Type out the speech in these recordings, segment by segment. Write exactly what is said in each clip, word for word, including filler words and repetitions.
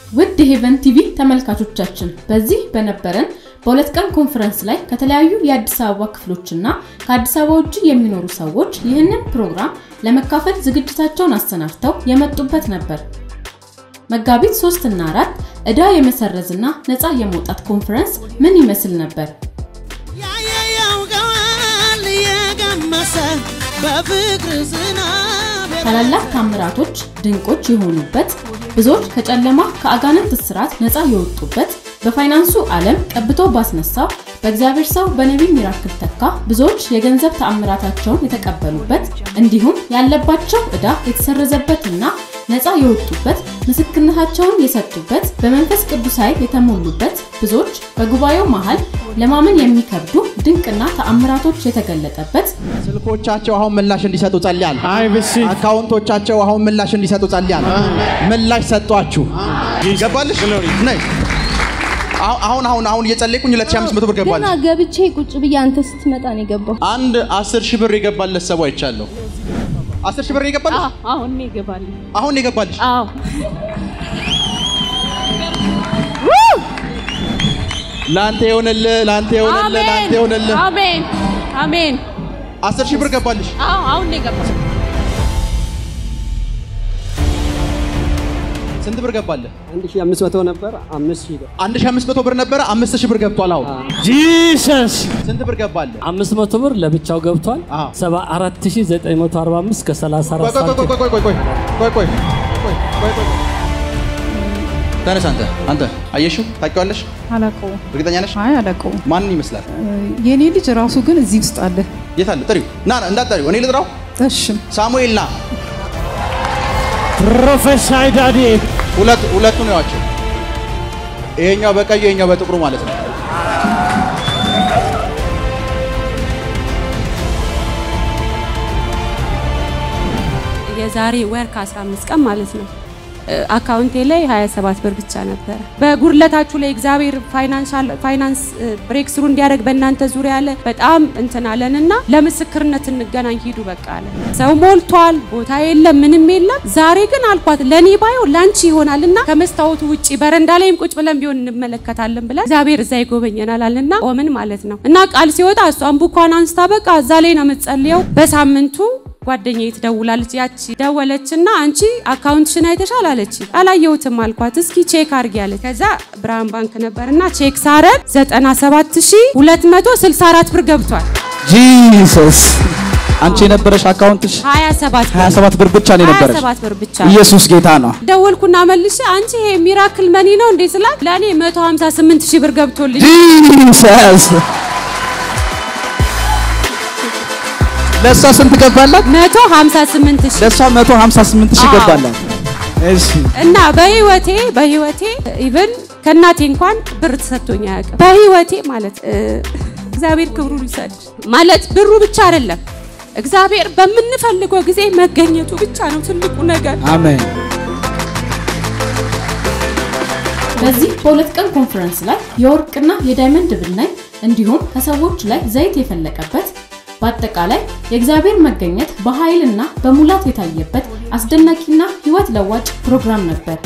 ውድ ሄቨን ቲቪ ተመልካቾቻችን በዚህ በነበረን በሁለት ቀን ኮንፈረንስ ላይ ከተለያዩ የአዲስ አበባ ክፍሎችና ከአዲስ አበባ ውጪ የሚኖሩ ሰዎች ይህንን ፕሮግራም ለመካፈል ዝግጅታቸውን አሰናድተው የመጡበት ነበር። መጋቢት ሶስት እና አራት እዳ የመሰረዝና ነፃ የመውጣት ኮንፈረንስ ምን ይመስል ነበር? ያያያው ጋል የገመሰ በፍቅር ዝናብ ታላላቅ ታምራቶች ድንቆች የሆኑበት ብዙዎች ከጨለማ ከአጋንንት እስራት ነፃ የወጡበት በፋይናንሱ ዓለም ቀብቶ ባስነሳው በእግዚአብሔር ሰው በነቢይ ሚራክል ተካ ብዙዎች የገንዘብ ተአምራታቸውን የተቀበሉበት እንዲሁም ያለባቸው እዳ የተሰረዘበትና ነፃ የወጡበት ምስክርነታቸውን የሰጡበት በመንፈስ ቅዱስ ኃይል የተሞሉበት ብዙዎች በጉባኤው መሃል ለማመን የሚከብዱ ድንቅና ተአምራቶች የተገለጠበት ስልኮቻቸው አሁን ምላሽ እንዲሰጡ ጸልያለሁ። አካውንቶቻቸው አሁን ምላሽ እንዲሰጡ ጸልያለሁ። ምላሽ ሰጧችሁ ይገባልሽ ነይ አሁን አሁን አሁን እየጸለይኩኝ ሁለት ሺህ አምስት መቶ ብር ገባልሽ። እና ገብቼ ቁጭ ብዬ አንተ ስትመጣ ነው የገባው። አንድ አስር ሺህ ብር ይገባልሽ ሰው አይቻለሁ። አስር ሺህ ብር ይገባልሽ? አዎ አሁን ነው ይገባልሽ። አሁን ነው ይገባልሽ? አዎ ላንተ ይሆንልህ ላንተ ይሆንልህ ላንተ ይሆንልህ። አሜን አሜን። አስር ሺህ ብር ገባልሽ? አዎ አሁን ነው ይገባልሽ። ስንት ብር ገባልህ? አንድ ሺህ አምስት መቶ ነበር አምስት ሺህ ብር አንድ ሺህ አምስት መቶ ብር ነበር አምስት ሺህ ብር ገብቷል። አሁን ጂሰስ ስንት ብር ገባልህ? አምስት መቶ ብር ለብቻው ገብቷል። ሰባ አራት ሺህ ዘጠኝ መቶ አርባ አምስት ከሰላሳ አራት ሳንቲም። ቆይ ቆይ ቆይ ቆይ ቆይ ቆይ ቆይ ቆይ ታነሳ አንተ አንተ አየሽው ታውቂዋለሽ? አላውቀው። እርግጠኛ ነሽ? አይ አላውቀው። ማን ይመስላል? የኔ ልጅ ራሱ ግን እዚህ ውስጥ አለ። የት አለ? ጥሪው ና እንዳትጠሪው እኔ ልጥራው። እሺ ሳሙኤል ና። ፕሮፌሰር ዳዲ ሁለት ሁለቱ ነው ያቸው። ይሄኛው በቀዩ ይሄኛው በጥቁሩ ማለት ነው። የዛሬ ወር ከ15 ቀን ማለት ነው አካውንቴ ላይ ሃያ ሰባት ብር ብቻ ነበር። በጉርለታችሁ ላይ እግዚአብሔር ፋይናንሻል ፋይናንስ ብሬክ ስሩ እንዲያደርግ በእናንተ ዙሪያ ያለ በጣም እንተናለንና ለምስክርነት እንገናኝ ሂዱ በቃ አለ። ሰው ሞልቷል፣ ቦታ የለም፣ ምንም የለም። ዛሬ ግን አልኳት ለኔ ባዩ ላንቺ ይሆናልና ከመስታወቱ ውጪ በረንዳ ላይም ቁጭ ብለን ቢሆን እንመለከታለን ብለን እግዚአብሔር እዛ ይጎበኘናል አለና ቆምን ማለት ነው። እና ቃል ሲወጣ እሷን ቡኳን አንስታ በቃ እዛ ላይ ነው የምትጸልየው። በሳምንቱ ጓደኛዬ ትደውላለች። ያቺ ደወለችና አንቺ አካውንትሽን አይተሻል አለች። አላየሁትም አልኳት። እስኪ ቼክ አርጊ አለች። ከዛ ብርሃን ባንክ ነበርና ቼክ ሳረግ ዘጠና ሰባት ሺህ ሁለት መቶ ስልሳ አራት ብር ገብቷል። ጂሰስ አንቺ የነበረሽ አካውንትሽ ሃያ ሰባት ሃያ ሰባት ብር ብቻ ነው የነበረሽ? ሃያ ሰባት ብር ብቻ። ኢየሱስ ጌታ ነው። ደወልኩና መልሼ አንቺ ይሄ ሚራክል መኒ ነው እንዴ ስላት ለኔ መቶ ሃምሳ ስምንት ሺህ ብር ገብቶልኝ ጂሰስ ለሷ ስንት ገባላት? መቶ ሃምሳ ስምንት ሺህ ለሷ መቶ ሃምሳ ስምንት ሺህ ገባላት። እሺ እና በህይወቴ በህይወቴ ኢቭን ከናቴ እንኳን ብር ተሰጥቶኝ አያውቅም። በህይወቴ ማለት እግዚአብሔር ክብሩን ይሰድ ማለት ብሩ ብቻ አይደለም እግዚአብሔር በመንፈልገው ጊዜ መገኘቱ ብቻ ነው ትልቁ ነገር። አሜን። በዚህ በሁለት ቀን ኮንፈረንስ ላይ የወርቅና የዳይመንድ ብናይ እንዲሁም ከሰዎች ላይ ዘይት የፈለቀበት በአጠቃላይ የእግዚአብሔር መገኘት በኃይልና በሙላት የታየበት አስደናቂና ህይወት ለዋጭ ፕሮግራም ነበር።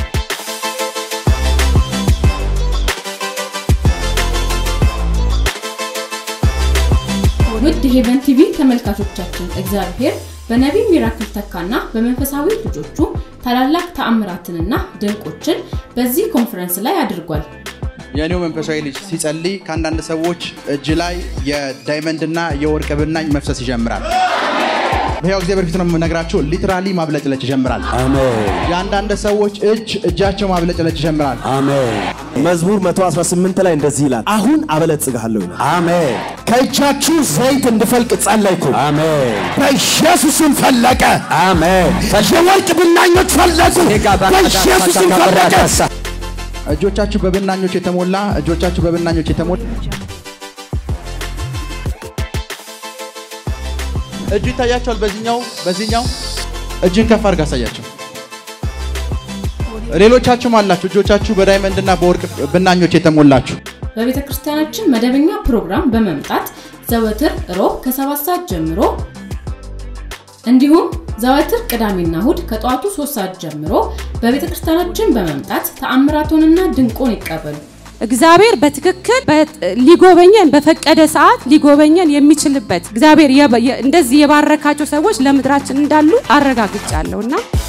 ውድ ሄቨን ቲቪ ተመልካቾቻችን እግዚአብሔር በነቢይ ሚራክል ተካና በመንፈሳዊ ልጆቹ ታላላቅ ተአምራትንና ድንቆችን በዚህ ኮንፈረንስ ላይ አድርጓል። የኔው መንፈሳዊ ልጅ ሲጸልይ ካንዳንድ ሰዎች እጅ ላይ የዳይመንድና የወርቅ ብናኝ መፍሰስ ይጀምራል። በህያው እግዚአብሔር ፊት ነው የምነግራችሁ ሊትራሊ ማብለጭለጭ ይጀምራል። አሜን። ያንዳንድ ሰዎች እጅ እጃቸው ማብለጭለጭ ይጀምራል። አሜን። መዝሙር መቶ አስራ ስምንት ላይ እንደዚህ ይላል አሁን አበለጽጋለሁ ይላል። አሜን። ከእጃችሁ ዘይት እንድፈልቅ ጸለይኩ። አሜን። በኢየሱስም ፈለቀ። አሜን። የወርቅ ብናኞች ፈለቁ። በኢየሱስም ፈለቀ። እጆቻችሁ በብናኞች የተሞላ እጆቻችሁ በብናኞች የተሞላ እጁ ይታያቸዋል። በዚህኛው በዚህኛው እጅን ከፍ አድርጋ አሳያቸው። ሌሎቻችሁም አላችሁ እጆቻችሁ በዳይመንድና በወርቅ ብናኞች የተሞላችሁ። በቤተክርስቲያናችን መደበኛ ፕሮግራም በመምጣት ዘወትር ሮብ ከሰባት ሰዓት ጀምሮ እንዲሁም ዘወትር ቅዳሜና እሁድ ከጧቱ ሶስት ሰዓት ጀምሮ በቤተክርስቲያናችን በመምጣት ተአምራቱንና ድንቁን ይቀበሉ። እግዚአብሔር በትክክል ሊጎበኘን በፈቀደ ሰዓት ሊጎበኘን የሚችልበት እግዚአብሔር እንደዚህ የባረካቸው ሰዎች ለምድራችን እንዳሉ አረጋግጫለሁና